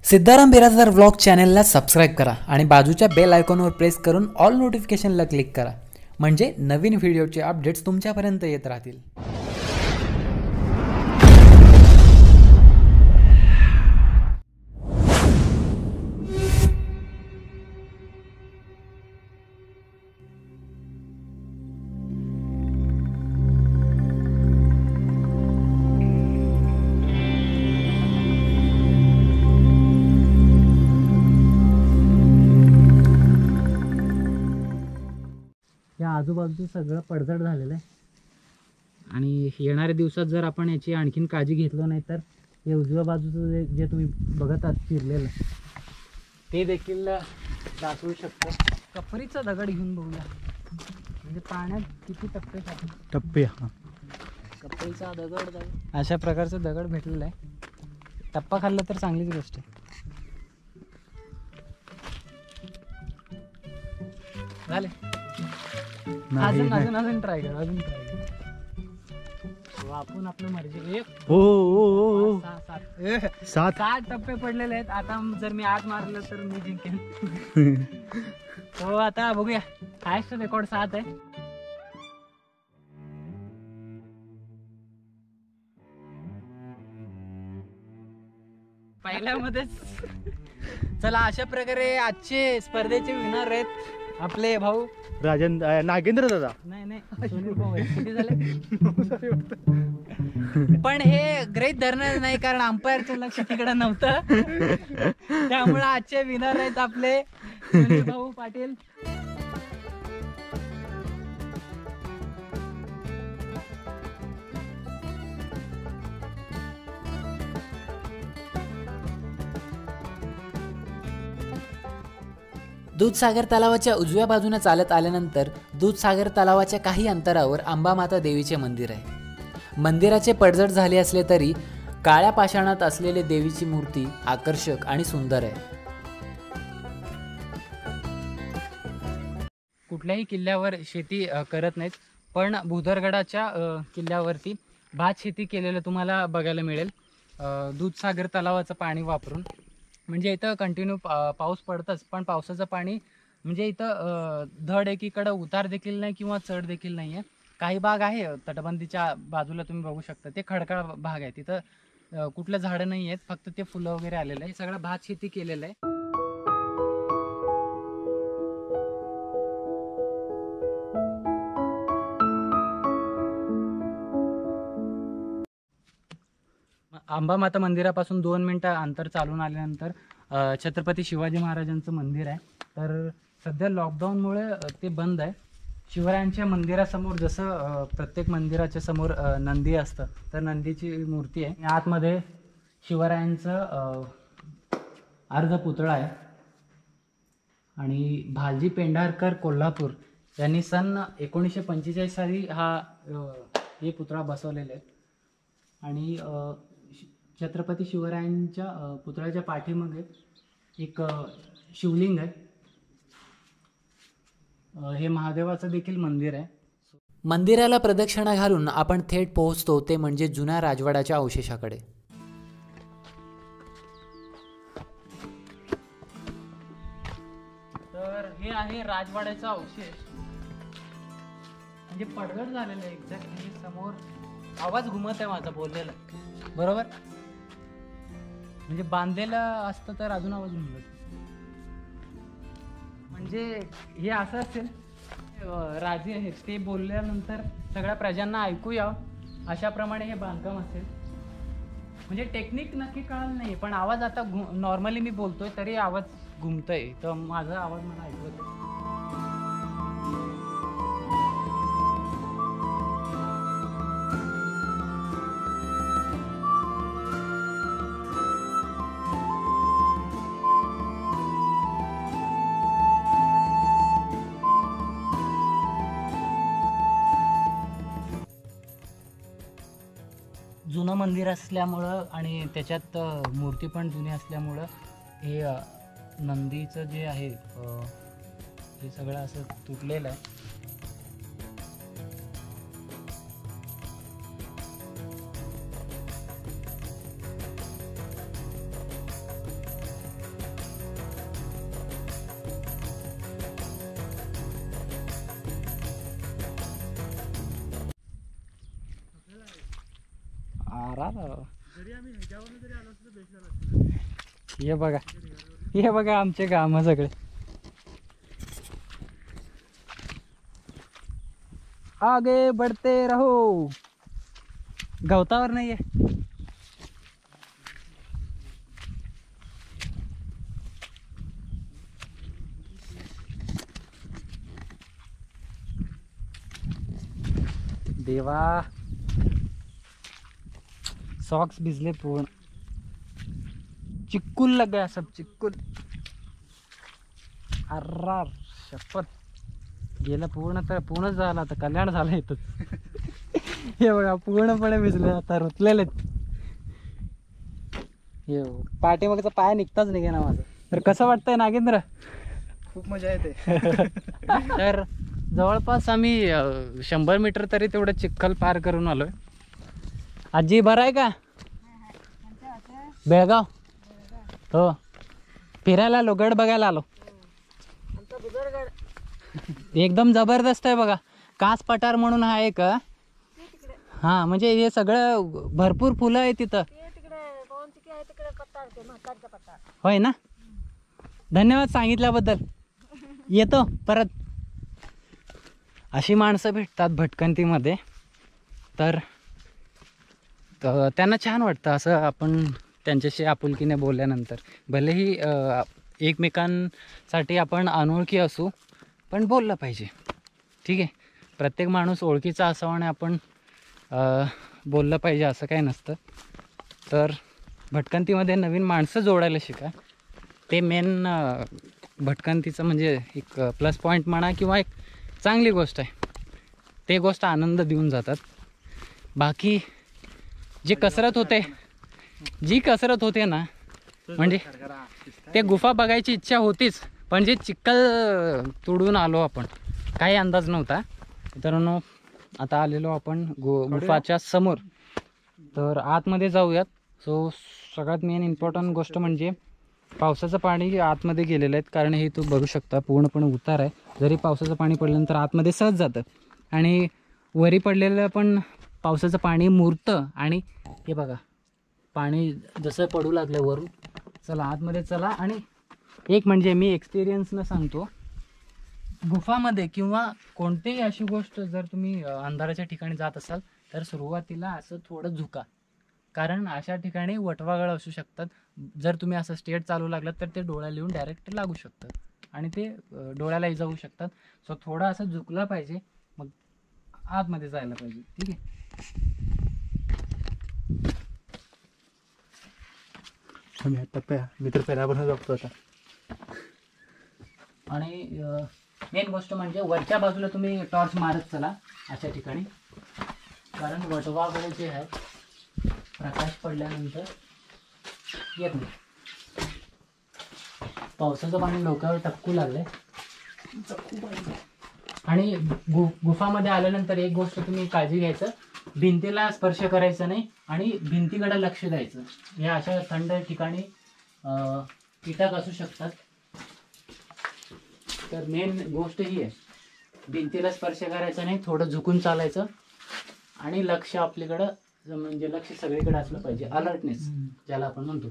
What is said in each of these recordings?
Siddharam Biradar vlog चॅनलला subscribe करा आणि बाजूच्या बेल आयकॉनवर प्रेस करून ऑल नोटिफिकेशनला क्लिक करा, म्हणजे नवीन व्हिडिओचे अपडेट्स तुमच्यापर्यंत येत राहतील. या आजूबाजूचं सगळं पडझड झालेलं आहे आणि येणाऱ्या दिवसात जर आपण याची आणखीन काळजी घेतलो नाही तर हे उजव्या बाजूचं जे तुम्ही बघत आहात चिरलेलं ते देखील दाखवू शकतं. कपरीचा दगड घेऊन बघूया, म्हणजे पाण्यात किती टप्पे कपरीचा दगड अशा प्रकारचा दगड भेटलेला आहे. टप्पा खाल्ला तर चांगलीच गोष्ट आहे. झाले अजून ट्राय कर आपण आपलं मर्जी. सात टप्पे पडलेले आहेत. आता जर मी 8 मारलं तर मी जिंकेन. तो आता बघूया. हायस्ट रेकॉर्ड 7 आहे. पहिल्यामध्येच. चला, अशा प्रकारे आजचे स्पर्धेचे विनर आहेत आपले भाऊ नागेंद्र दादा. नाही सुनील भाऊ किती झाले. पण हे ग्रेट धरणार नाही कारण अंपायरचं लक्ष तिकडे नव्हतं. त्यामुळे आजचे विनर आहेत आपले सुनील भाऊ पाटील. दूधसागर तलावाच्या उजव्या बाजूने चालत आल्यानंतर दूधसागर तलावाच्या काही अंतरावर अंबामाता देवीचे मंदिर आहे. मंदिराचे पडझड झाले असले तरी काळ्या पाषाणात असलेले देवीची मूर्ती आकर्षक आणि सुंदर आहे. कुठल्याही किल्ल्यावर शेती करत नाहीत, पण भुदरगडाच्या किल्ल्यावरती भात शेती केलेलं तुम्हाला बघायला मिळेल दूधसागर तलावाचं पाणी वापरून. म्हणजे इथं कंटिन्यू पाऊस पडतंच, पण पावसाचं पाणी म्हणजे इथं धड एकीकडं उतार देखील नाही किंवा चढ देखील नाही आहे. काही भाग आहे तटबंदीच्या बाजूला तुम्ही बघू शकता, ते खडकाळ भाग आहे. तिथं कुठलं झाडं नाही आहेत, फक्त ते फुलं वगैरे आलेलं आहे. सगळं भात शेती केलेलं आहे. अंबामाता मंदिरापासून 2 मिनिटं अंतर चालून आल्यानंतर छत्रपती शिवाजी महाराजांचं मंदिर आहे. तर सध्या लॉकडाऊनमुळे ते बंद आहे. शिवरायांच्या मंदिरासमोर जसं प्रत्येक मंदिराच्या समोर नंदी असतं, तर नंदीची मूर्ती आहे. आतमध्ये शिवरायांचं अर्ध पुतळा आहे. आणि भालजी पेंढारकर कोल्हापूर यांनी सन 1945 साली हे पुतळा बसवलेले आहे. आणि छत्रपती शिवरायांच्या पुतळ्याच्या पाठीमागे एक शिवलिंग आहे. हे महादेवाचं देखील मंदिर आहे. मंदिराला प्रदक्षिणा घालून आपण थेट पोहोचतो ते म्हणजे जुन्या राजवाड्याच्या अवशेषाकडे. तर हे आहे राजवाड्याचा अवशेष. म्हणजे पडझड झालेलं आहे एक्झॅक्टली समोर. आवाज घुमत आहे माझा बोललेला, बरोबर. म्हणजे बांधलेलं असतं तर अजून आवाज घुमत. म्हणजे हे असं असेल राजे आहेत ते बोलल्यानंतर सगळ्या प्रजांना ऐकू यावं अशाप्रमाणे हे बांधकाम असेल. म्हणजे टेक्निक नक्की कळलं नाही, पण आवाज आता नॉर्मली मी बोलतोय तरी आवाज घुमतोय, तर माझा आवाज मला ऐकू येतोय. जुनं मंदिर असल्यामुळं आणि त्याच्यात मूर्ती पण जुनी असल्यामुळं हे नंदीचं जे आहे हे सगळं असं तुटलेलं आहे. हे बघा, हे बघा आमचे काम सगळे. आगे बढ़ते रहो. गवतावर नाहीये. देवा, सॉक्स भिजले पूर्ण. चिक्कुल लग गया सब, चिक्कुल. अर्रा शपथ, गेलं पूर्ण. तर पूर्णच झालं, आता कल्याण झालं इथं. हे बघा पूर्णपणे भिजले, आता रुतलेले. हे पाठीमागचा पाय निघताच निघे ना माझं. तर कसं वाटतंय नागेंद्र? खूप मजा येते. तर जवळपास आम्ही 100 मीटर तरी तेवढं चिखल पार करून आलोय. आजी बरं आहे का? बेळगाव हो, फिरायला आलो, गड बघायला आलो. एकदम जबरदस्त आहे बघा. कास पठार म्हणून हा एक. हा म्हणजे हे सगळं भरपूर फुलं आहे तिथं. होय ना, धन्यवाद सांगितल्याबद्दल. येतो परत. अशी माणसं भेटतात भटकंतीमध्ये, तर त्यांना छान वाटतं असं आपण त्यांच्याशी आपुलकीने बोलल्यानंतर. भलेही एकमेकांसाठी आपण अनोळखी असू, पण बोललं पाहिजे. ठीक आहे, प्रत्येक माणूस ओळखीचा असावा आणि आपण बोललं पाहिजे असं काही नसतं. तर भटकंतीमध्ये नवीन माणसं जोडायला शिका. ते मेन भटकंतीचं म्हणजे एक प्लस पॉईंट म्हणा किंवा एक चांगली गोष्ट आहे. ते गोष्ट आनंद देऊन जातात. बाकी जी कसरत होते ना, म्हणजे ते गुफा बघायची इच्छा होतीच, पण जे चिखल तुडून आलो आपण, काही अंदाज नव्हता. मित्रांनो, आता आलेलो आपण गुफाच्या समोर. तर आतमध्ये जाऊयात. सो सगळ्यात मेन इम्पॉर्टंट गोष्ट म्हणजे पावसाचं पाणी आतमध्ये गेलेलं आहे, कारण हे तू बघू शकता पूर्णपणे उतार आहे. जरी पावसाचं पाणी पडल्यानंतर आतमध्ये सहज जातं, आणि वरी पडलेलं पण पावसाचं पाणी मुरतं. आणि हे बघा पाणी जसं पडू लागलं वरून. चला आतमध्ये चला. आणि एक म्हणजे मी एक्सपिरियन्सनं सांगतो, गुफामध्ये किंवा कोणतीही अशी गोष्ट जर तुम्ही अंधाराच्या ठिकाणी जात असाल तर सुरुवातीला असं थोडं झुका, कारण अशा ठिकाणी वटवाघळं असू शकतात. जर तुम्ही असं स्टेट चालू लागलात तर ते डोळ्याला येऊन डायरेक्ट लागू शकतात आणि ते डोळ्याला इजा होऊ शकतात. सो थोडं असं झुकलं पाहिजे, मग आतमध्ये जायला पाहिजे. ठीक आहे. मी आता मित्र पहिल्यापासून जगतो आता. आणि मेन गोष्ट म्हणजे वरच्या बाजूला तुम्ही टॉर्च मारत चला अशा ठिकाणी, कारण वटवाघळे जे आहेत प्रकाश पडल्यानंतर येत नाही. पावसाचं पाणी डोक्यावर टपकू लागलंय. आणि गुफामध्ये आल्यानंतर एक गोष्ट तुम्ही काळजी घ्यायचं, भिंतीला स्पर्श करायचा नाही आणि भिंतीकडे लक्ष द्यायचं. या अशा थंड ठिकाणी कीटक असू शकतात. तर मेन गोष्ट ही आहे, भिंतीला स्पर्श करायचा नाही, थोडं झुकून चालायचं आणि लक्ष आपल्याकडं, म्हणजे लक्ष सगळीकडे असलं पाहिजे. अलर्टनेस ज्याला आपण म्हणतो.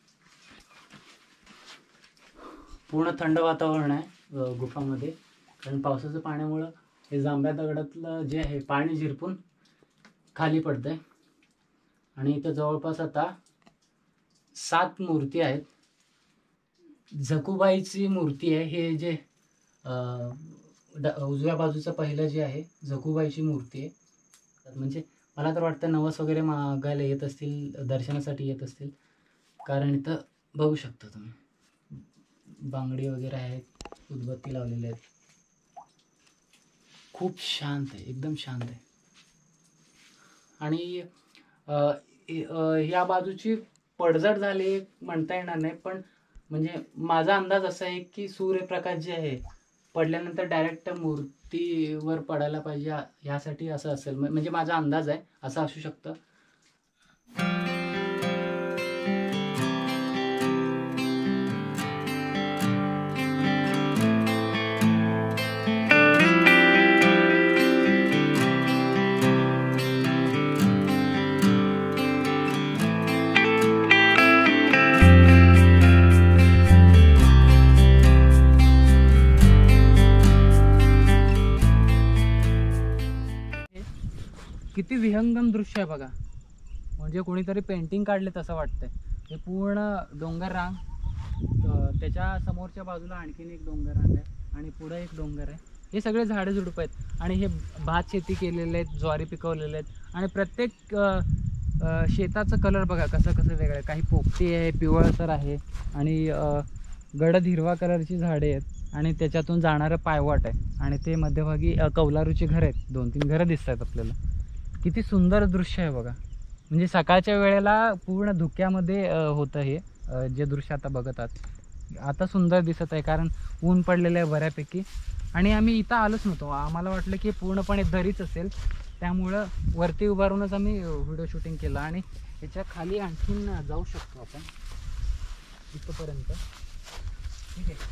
पूर्ण थंड वातावरण आहे गुफामध्ये, कारण पावसाचं पाण्यामुळं हे जांभ्या दगडातलं जे आहे पाणी झिरपून खाली पडतंय. आणि इथं जवळपास आता 7 मूर्ती आहेत. जकूबाईची मूर्ती आहे. हे जे उजव्या बाजूचं पहिलं जे आहे जकूबाईची मूर्ती आहे. म्हणजे मला तर वाटतं नवस वगैरे मागायला येत असतील, दर्शनासाठी येत असतील, कारण इथं बघू शकता तुम्ही बांगडी वगैरे आहेत, उदबत्ती लावलेले आहेत. खूप शांत आहे, एकदम शांत आहे. आणि या बाजूची पडझड झाली म्हणता येणार नाही, पण म्हणजे माझा अंदाज असा आहे की सूर्यप्रकाश जे आहे पडल्यानंतर डायरेक्ट मूर्तीवर पडायला पाहिजे, यासाठी असं असेल. म्हणजे माझा अंदाज आहे, असं असू शकतं. विहंगम दृश्य आहे बघा, म्हणजे कोणीतरी पेंटिंग काढले तसं वाटतंय. हे पूर्ण डोंगर रांग, त्याच्या समोरच्या बाजूला आणखीन एक डोंगर रांग आहे आणि पुढे एक डोंगर आहे. हे सगळे झाडे झुडपं आहेत आणि हे भात शेती केलेले आहेत, ज्वारी पिकवलेले आहेत आणि प्रत्येक शेताचं कलर बघा कसं कसं वेगळं आहे. काही पोपटी आहे, पिवळसर आहे आणि गडद हिरवा कलरची झाडे आहेत आणि त्याच्यातून जाणारं पायवाट आहे आणि ते मध्यभागी कौलारूची घरं आहेत. 2-3 घरं दिसत आहेत आपल्याला. किती सुंदर दृश्य आहे बघा. म्हणजे सकाळच्या वेळेला पूर्ण धुक्यामध्ये होतं हे जे दृश्य आता बघत आहात. आता सुंदर दिसत आहे कारण ऊन पडलेलं आहे बऱ्यापैकी आणि आम्ही इथं आलोच नव्हतो. आम्हाला वाटलं की पूर्णपणे दरीच असेल, त्यामुळं वरती उभारूनच आम्ही व्हिडिओ शूटिंग केलं आणि याच्या खाली आणखीन जाऊ शकतो आपण इथंपर्यंत. ठीक आहे,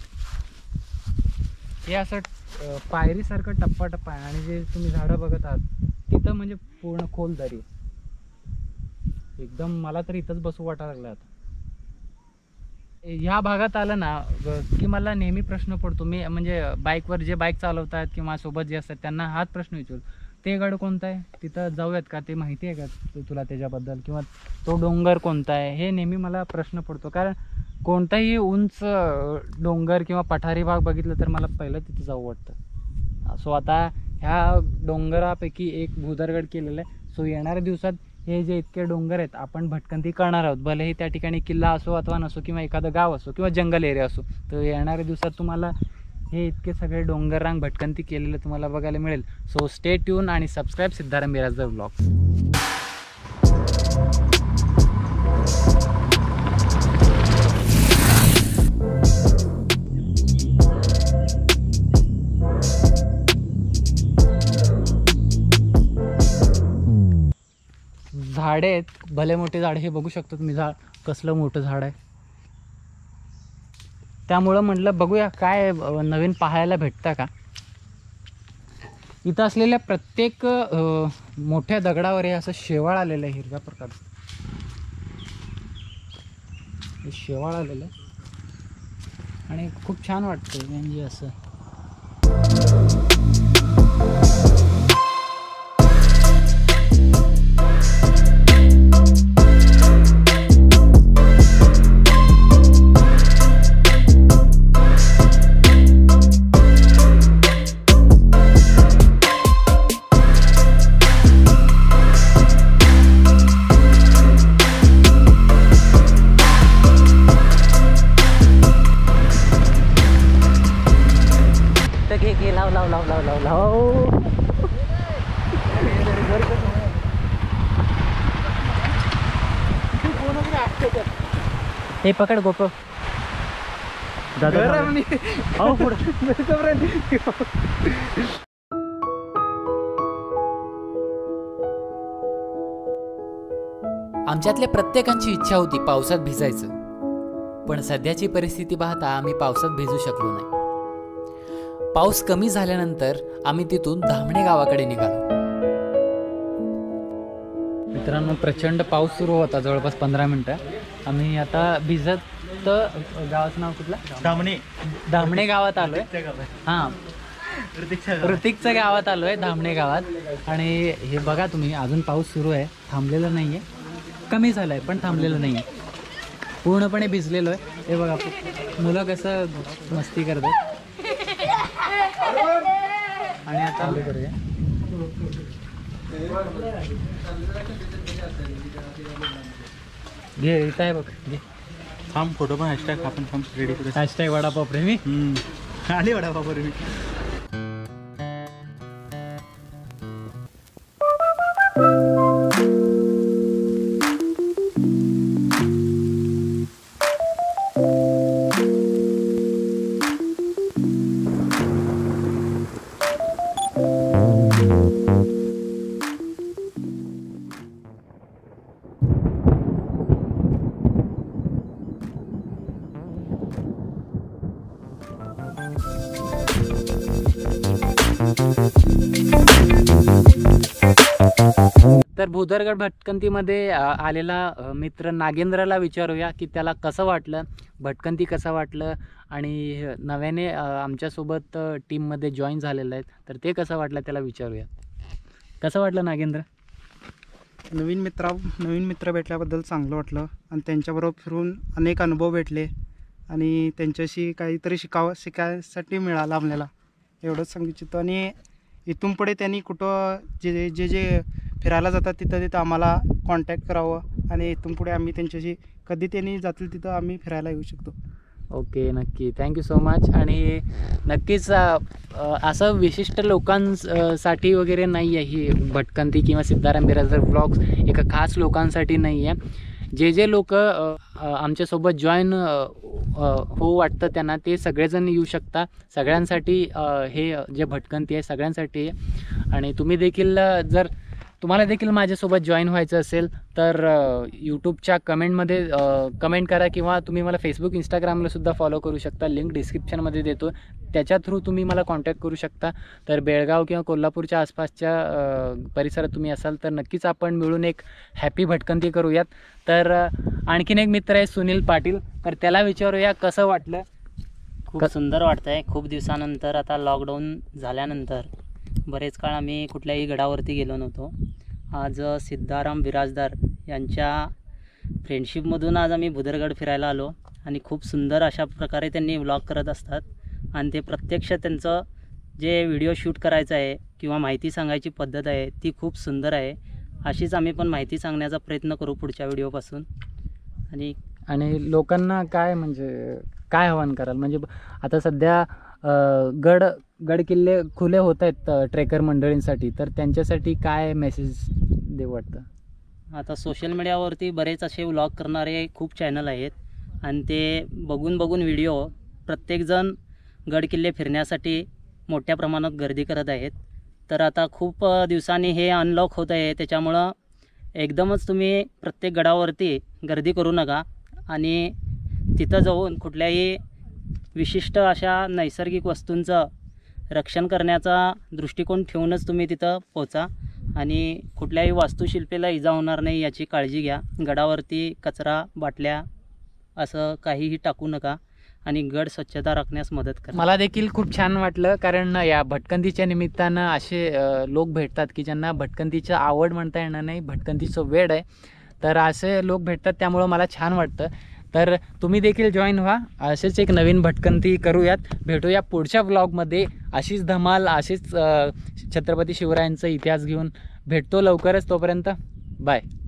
हे असं पायरीसारखं टप्पा आहे आणि जे तुम्ही झाडं बघत आहात तिथं म्हणजे पूर्ण खोल दरी एकदम. मला तर इथंच बसू वाटायला लागलं आता. ह्या भागात आलं ना की मला नेहमी प्रश्न पडतो. मी म्हणजे बाईकवर जे बाईक चालवतात किंवा सोबत जे असतात त्यांना हाच प्रश्न विचारतो, ते गड कोणतं आहे, तिथं जाऊयात का, ते माहिती आहे का तुला त्याच्याबद्दल, किंवा तो डोंगर कोणता आहे. हे नेहमी मला प्रश्न पडतो कारण कोणताही उंच डोंगर किंवा पठारी भाग बघितलं तर मला पहिलं तिथं जाऊ वाटतं. सो आता ह्या डोंगरापैकी एक भुदरगड केलेलं आहे. सो येणाऱ्या दिवसात हे जे इतके डोंगर आहेत आपण भटकंती करणार आहोत. भलेही त्या ठिकाणी किल्ला असो अथवा नसो किंवा एखादं गाव असो किंवा जंगल एरिया असो, तर येणाऱ्या दिवसात तुम्हाला हे इतके सगळे डोंगर रांग भटकंती केलेले तुम्हाला बघायला मिळेल. सो स्टे ट्यून आणि सबस्क्राईब सिद्धाराम बिराजदार व्लॉग्स. झाडे आहेत, भले मोठे झाड. हे बघू शकतो तुम्ही झाड कसलं मोठं झाड आहे. त्यामुळं म्हटलं बघूया काय नवीन पाहायला भेटतं का. इथं असलेल्या प्रत्येक मोठ्या दगडावर हे असं शेवाळ आलेलं आहे, हिरव्या प्रकारचं हे शेवाळ आलेलं आहे आणि खूप छान वाटतं. म्हणजे असं हे पकड गोप्रो दादा. आमच्यातल्या प्रत्येकाची इच्छा होती पावसात भिजायचं, पण सध्याची परिस्थिती पाहता आम्ही पावसात भिजू शकलो नाही. पाऊस कमी झाल्यानंतर आम्ही तिथून धामणे गावाकडे निघालो. मित्रांनो, प्रचंड पाऊस सुरू होता जवळपास 15 मिनटं. आम्ही आता भिजत गावाचं नाव कुठलं, धामणे गावात आलोय. हां, ऋतिकच्या गावात आलोय, धामणे गावात. आणि हे बघा तुम्ही, अजून पाऊस सुरू आहे, थांबलेला नाहीये. कमी झालाय पण थांबलेलं नाहीये. पूर्णपणे भिजलेलो आहे. हे बघा मुलं कसं मस्ती करतात. आणि आता चालू करूया. घे इथं आहे बघ, घे. थांब फोटो पण हॅशटॅग आपण थांब रेडी करू. हॅशटॅग वडापाव प्रेमी. आली वडापाव प्रेमी. तर भुदरगड भटकंतीमध्ये आलेला मित्र नागेंद्रला विचारूया की त्याला कसं वाटलं, भटकंती कसं वाटलं आणि नव्याने आमच्यासोबत टीममध्ये जॉईन झालेलं आहेत तर ते कसं वाटलं त्याला विचारूया. कसं वाटलं नागेंद्र? नवीन मित्र भेटल्याबद्दल चांगलं वाटलं आणि त्यांच्याबरोबर फिरून अनेक अनुभव भेटले आणि त्यांच्याशी काहीतरी शिकायसाठी मिळालं आपल्याला, एवढंच सांगू इच्छितो. आणि इथून पुढे त्यांनी कुठं जे फिरायला जातात तिथं आम्हाला कॉन्टॅक्ट करावं आणि इथून पुढे आम्ही त्यांच्याशी कधी त्यांनी जातील तिथं आम्ही फिरायला येऊ शकतो. ओके, नक्की. Thank you so much. आणि नक्कीच असं विशिष्ट लोकांसाठी वगैरे नाही आहे ही भटकंती किंवा सिद्धाराम बिराजदार व्लॉग्स एका खास लोकांसाठी नाही आहे. जे लोक आमच्यासोबत जॉईन होऊ वाटतं त्यांना ते सगळेजण येऊ शकता. सगळ्यांसाठी हे जे भटकंती आहे सगळ्यांसाठी आहे. आणि तुम्ही देखील जर तुम्हाला देखील माझ्यासोबत जॉईन व्हायचं असेल तर यूट्यूबच्या कमेंटमध्ये कमेंट करा किंवा तुम्ही मला फेसबुक इंस्टाग्रामला सुद्धा फॉलो करू शकता. लिंक डिस्क्रिप्शनमध्ये देतो, त्याच्या थ्रू तुम्ही मला कॉन्टॅक्ट करू शकता. तर बेळगाव किंवा कोल्हापूरच्या आसपासच्या परिसरात तुम्ही असाल तर नक्कीच आपण मिळून एक हॅपी भटकंती करूयात. तर आणखीन एक मित्र आहे सुनील पाटील, तर त्याला विचारूया कसं वाटलं. खूप सुंदर वाटतं आहे. खूप दिवसानंतर आता लॉकडाऊन झाल्यानंतर बरेच काळ आम्ही कुठल्याही गडावरती गेलो नव्हतो. आज सिद्धाराम बिराजदार यांच्या फ्रेंडशिपमधून आज आम्ही भुदरगड फिरायला आलो आणि खूप सुंदर अशा प्रकारे त्यांनी व्लॉग करत असतात आणि ते प्रत्यक्ष त्यांचं जे व्हिडिओ शूट करायचं आहे किंवा माहिती सांगायची पद्धत आहे ती खूप सुंदर आहे. अशीच आम्ही पण माहिती सांगण्याचा प्रयत्न करू पुढच्या व्हिडिओपासून. आणि लोकांना काय आवाहन कराल, म्हणजे आता सध्या गड किल्ले खुले होत आहेत ट्रेकर मंडळींसाठी, तर त्यांच्यासाठी काय मेसेज देऊ वाटतं. आता सोशल मीडियावरती बरेच असे व्लॉग करणारे खूप चॅनल आहेत आणि ते बघून व्हिडिओ प्रत्येकजण गड किल्ले फिरण्यासाठी मोठ्या प्रमाणात गर्दी करत आहेत. तर आता खूप दिवसांनी हे अनलॉक होत आहे, त्याच्यामुळं एकदमच तुम्ही प्रत्येक गडावरती गर्दी करू नका आणि तिथं जाऊन कुठल्याही विशिष्ट अशा नैसर्गिक वस्तूंचं रक्षण करण्याचा दृष्टिकोन ठेवूनच तुम्ही तिथं पोचा आणि कुठल्याही वास्तुशिल्पीला इजा होणार नाही याची काळजी घ्या. गडावरती कचरा, बाटल्या असं काहीही टाकू नका आणि गड स्वच्छता राखण्यास मदत करा. मला देखील खूप छान वाटलं, कारण या भटकंतीच्या निमित्तानं असे लोक भेटतात की ज्यांना भटकंतीचं आवड म्हणता येणार नाही, भटकंतीचं वेड आहे, तर असे लोक भेटतात, त्यामुळं मला छान वाटतं. तर तुम्ही देखील जॉईन व्हा, असेच एक नवीन भटकंती करूयात. भेटूया पुढच्या व्लॉगमध्ये अशीच धमाल, अशीच छत्रपती शिवरायांचा इतिहास घेऊन भेटतो लवकरच. तोपर्यंत बाय.